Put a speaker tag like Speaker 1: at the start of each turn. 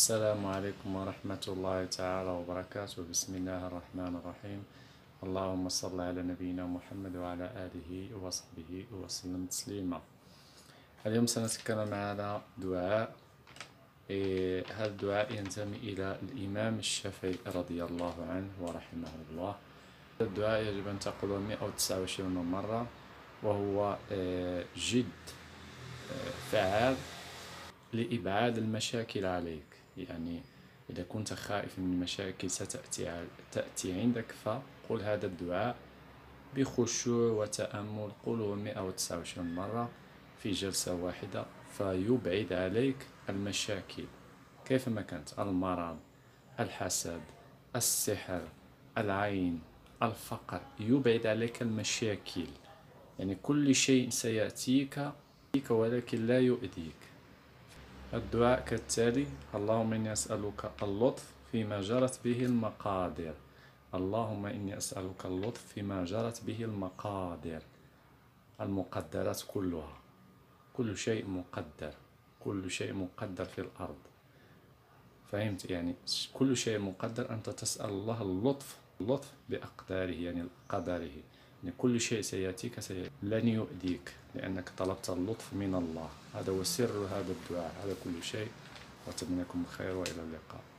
Speaker 1: السلام عليكم ورحمة الله تعالى وبركاته. بسم الله الرحمن الرحيم. اللهم صل على نبينا محمد وعلى آله وصحبه وسلم تسليما. اليوم سنتكلم على دعاء. هذا الدعاء ينتمي إلى الإمام الشافعي رضي الله عنه ورحمه الله. الدعاء يجب أن تقوله 129 مرة، وهو جد فعال لإبعاد المشاكل عليك. يعني إذا كنت خائف من مشاكل ستأتي عندك، فقل هذا الدعاء بخشوع وتأمل. قله 129 مرة في جلسة واحدة، فيبعد عليك المشاكل كيفما كانت: المرض، الحسد، السحر، العين، الفقر. يبعد عليك المشاكل، يعني كل شيء سيأتيك ولكن لا يؤذيك. الدعاء كالتالي: اللهم إني أسألك اللطف فيما جرت به المقادير. اللهم إني أسألك اللطف فيما جرت به المقادير. المقدرات كلها، كل شيء مقدر، كل شيء مقدر في الأرض. فهمت؟ يعني كل شيء مقدر. أنت تسأل الله اللطف بأقداره، يعني قدره. يعني كل شيء سيأتيك لن يؤذيك، لأنك طلبت اللطف من الله. هذا هو سر هذا الدعاء. هذا كل شيء، وأتمنى لكم الخير وإلى اللقاء.